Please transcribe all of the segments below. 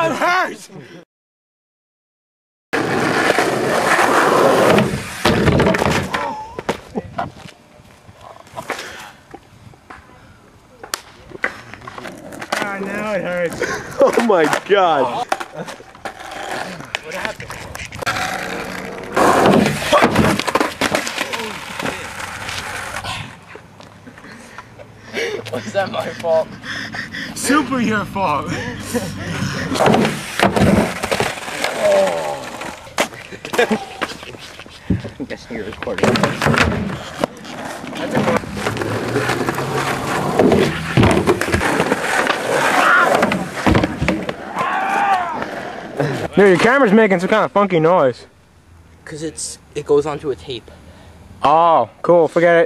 it hurts! Ah, now it hurts. Oh my god. What happened? Was that my fault? Super your fault. I'm guessing you're recording. Dude, your camera's making some kind of funky noise. Cause it goes onto a tape. Oh, cool. Forget it.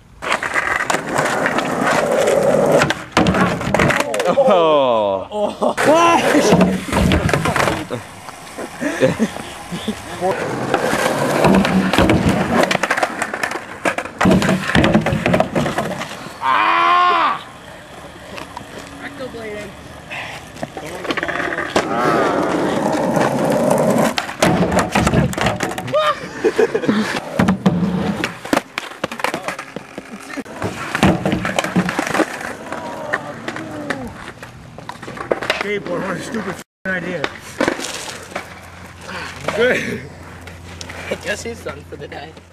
Oh. Rectal bleeding. Skateboard, what a stupid idea. Good. I guess he's done for the day.